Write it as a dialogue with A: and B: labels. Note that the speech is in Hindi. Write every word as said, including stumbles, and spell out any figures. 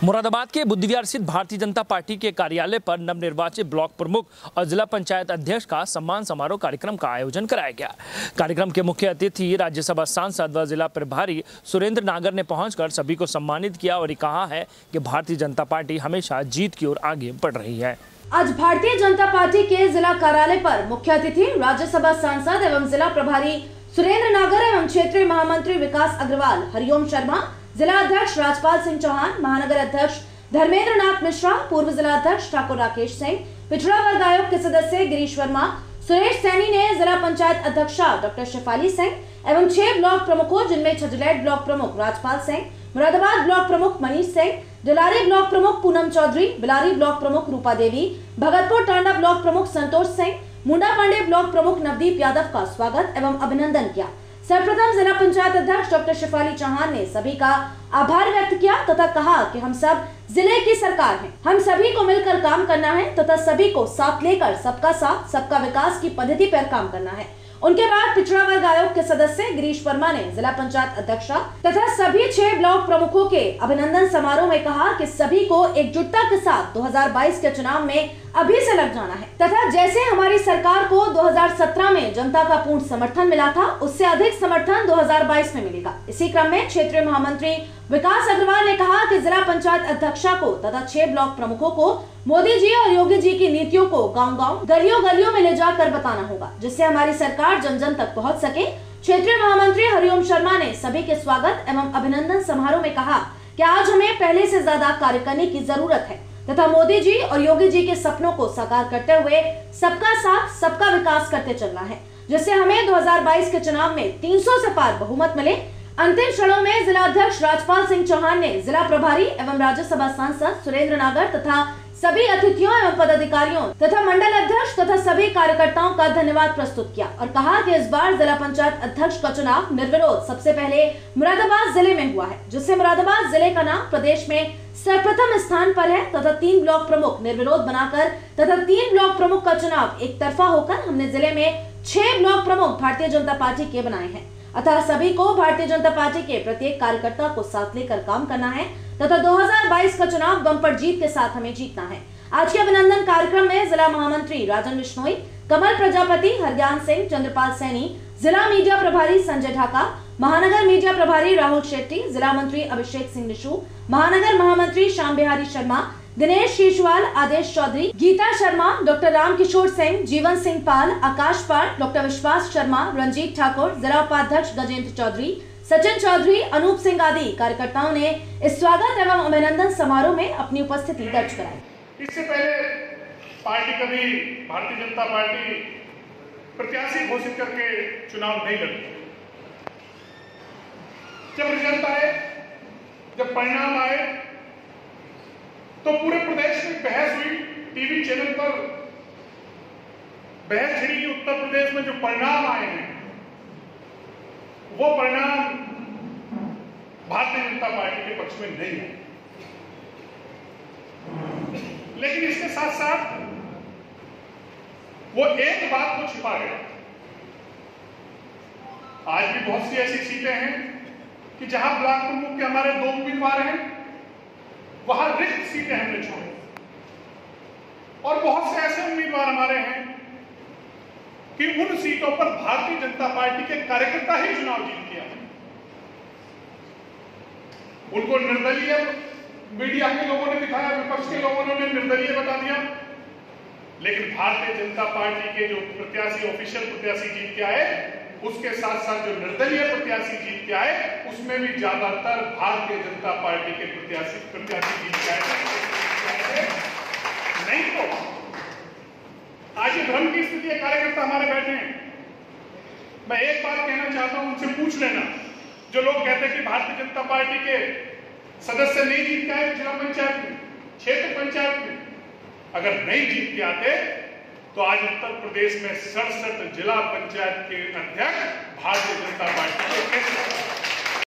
A: मुरादाबाद के बुद्धविहार स्थित भारतीय जनता पार्टी के कार्यालय पर नवनिर्वाचित ब्लॉक प्रमुख और जिला पंचायत अध्यक्ष का सम्मान समारोह कार्यक्रम का आयोजन कराया गया। कार्यक्रम के मुख्य अतिथि राज्यसभा सांसद व जिला प्रभारी सुरेंद्र नागर ने पहुंचकर सभी को सम्मानित किया और कहा है कि भारतीय जनता पार्टी हमेशा जीत की ओर आगे बढ़ रही है।
B: आज भारतीय जनता पार्टी के जिला कार्यालय पर मुख्य अतिथि राज्यसभा सांसद एवं जिला प्रभारी सुरेंद्र नागर एवं क्षेत्रीय महामंत्री विकास अग्रवाल, हरिओम शर्मा, जिला अध्यक्ष राजपाल सिंह चौहान, महानगर अध्यक्ष धर्मेंद्र नाथ मिश्रा, पूर्व जिला अध्यक्ष ठाकुर राकेश सिंह, पिछड़ा वर्ग आयोग के सदस्य गिरीश वर्मा, सुरेश सैनी ने जिला पंचायत अध्यक्षा डॉक्टर शेफाली सिंह एवं छह ब्लॉक प्रमुखों जिनमें छजलैट ब्लॉक प्रमुख राजपाल सिंह, मुरादाबाद ब्लॉक प्रमुख मनीष सिंह, डिलारी ब्लॉक प्रमुख पूनम चौधरी, बिलारी ब्लॉक प्रमुख रूपा देवी, भगतपुर टांडा ब्लॉक प्रमुख संतोष सिंह, मुंडा पांडे ब्लॉक प्रमुख नवदीप यादव का स्वागत एवं अभिनंदन किया। सर्वप्रथम जिला पंचायत अध्यक्ष डॉक्टर शेफाली चौहान ने सभी का आभार व्यक्त किया तथा कहा कि हम सब जिले की सरकार हैं, हम सभी को मिलकर काम करना है तथा सभी को साथ लेकर सबका साथ सबका विकास की पद्धति पर काम करना है। उनके बाद पिछड़ा वर्ग आयोग के सदस्य गिरीश वर्मा ने जिला पंचायत अध्यक्षा तथा सभी छह ब्लॉक प्रमुखों के अभिनंदन समारोह में कहा कि सभी को एकजुटता के साथ दो हज़ार बाईस के चुनाव में अभी से लग जाना है तथा जैसे हमारी सरकार को दो हज़ार सत्रह में जनता का पूर्ण समर्थन मिला था, उससे अधिक समर्थन दो हज़ार बाईस में मिलेगा। इसी क्रम में क्षेत्रीय महामंत्री विकास अग्रवाल ने कहा कि जिला पंचायत अध्यक्षा को तथा छह ब्लॉक प्रमुखों को मोदी जी और योगी जी की नीतियों को गांव-गांव, गलियों-गलियों में ले जाकर बताना होगा, जिससे हमारी सरकार जन जन तक पहुंच सके। क्षेत्रीय महामंत्री हरिओम शर्मा ने सभी के स्वागत एवं अभिनंदन समारोह में कहा कि आज हमें पहले से ज्यादा कार्य करने की जरूरत है तथा मोदी जी और योगी जी के सपनों को साकार करते हुए सबका साथ सबका विकास करते चलना है, जिससे हमें दो हज़ार बाईस के चुनाव में तीन सौ से पार बहुमत मिले। अंतिम क्षणों में जिला अध्यक्ष राजपाल सिंह चौहान ने जिला प्रभारी एवं राज्यसभा सांसद सुरेंद्र नागर तथा सभी अतिथियों एवं पदाधिकारियों तथा मंडल अध्यक्ष तथा सभी कार्यकर्ताओं का धन्यवाद प्रस्तुत किया और कहा कि इस बार जिला पंचायत अध्यक्ष का चुनाव निर्विरोध सबसे पहले मुरादाबाद जिले में हुआ है, जिससे मुरादाबाद जिले का नाम प्रदेश में सर्वप्रथम स्थान पर है तथा तीन ब्लॉक प्रमुख निर्विरोध बनाकर तथा तीन ब्लॉक प्रमुख का चुनाव एक तरफा होकर हमने जिले में छह ब्लॉक प्रमुख भारतीय जनता पार्टी के बनाए हैं। अतः सभी को भारतीय जनता पार्टी के प्रत्येक कार्यकर्ता को साथ लेकर काम करना है तथा दो हज़ार बाईस का चुनाव बम्पर जीत के साथ हमें जीतना है। आज के अभिनंदन कार्यक्रम में जिला महामंत्री राजन बिश्नोई, कमल प्रजापति, हरज्ञान सिंह, चंद्रपाल सैनी, जिला मीडिया प्रभारी संजय ढाका, महानगर मीडिया प्रभारी राहुल शेट्टी, जिला मंत्री अभिषेक सिंह निशु, महानगर महामंत्री श्याम बिहारी शर्मा, दिनेश शीशवाल, आदेश चौधरी, गीता शर्मा, डॉक्टर राम किशोर सिंह, जीवन सिंह पाल, आकाश पाल, डॉक्टर विश्वास शर्मा, रंजीत ठाकुर, जिला उपाध्यक्ष गजेंद्र चौधरी, सचिन चौधरी, अनूप सिंह आदि कार्यकर्ताओं ने इस स्वागत एवं अभिनंदन समारोह में अपनी उपस्थिति दर्ज कराई।
C: इससे पहले पार्टी कभी भारतीय जनता पार्टी प्रत्याशी घोषित करके चुनाव नहीं लड़ी। जब रिजल्ट आए, जब परिणाम आए, तो पूरे प्रदेश में बहस हुई। टीवी चैनल पर बहस छिड़ी कि उत्तर प्रदेश में जो परिणाम आए हैं वो परिणाम भारतीय जनता पार्टी के पक्ष में नहीं है। लेकिन इसके साथ साथ वो एक बात को छिपा गया। आज भी बहुत सी ऐसी सीटें हैं कि जहां ब्लॉक प्रमुख के हमारे दो उम्मीदवार हैं, वहां रिक्त सीटें हमने छोड़ी और बहुत से ऐसे उम्मीदवार हमारे हैं कि उन सीटों पर भारतीय जनता पार्टी के कार्यकर्ता ही चुनाव जीत के आए। उनको निर्दलीय मीडिया के लोगों ने दिखाया, विपक्ष के लोगों ने निर्दलीय बता दिया, लेकिन भारतीय जनता पार्टी के जो प्रत्याशी ऑफिशियल प्रत्याशी जीत के आए, उसके साथ साथ जो निर्दलीय प्रत्याशी जीत के आए, उसमें भी ज्यादातर भारतीय जनता पार्टी के प्रत्याशी प्रत्याशी जीत के आए। नहीं तो आज ये भ्रम की स्थिति है, कार्यकर्ता हमारे बैठे हैं। मैं एक बात कहना चाहता हूं, उनसे पूछ लेना, जो लोग कहते हैं कि भारतीय जनता पार्टी के सदस्य नहीं जीत के आए जिला पंचायत में, क्षेत्र पंचायत में, अगर नहीं जीत के आते तो आज उत्तर प्रदेश में सड़सठ जिला पंचायत के अध्यक्ष भारतीय जनता पार्टी के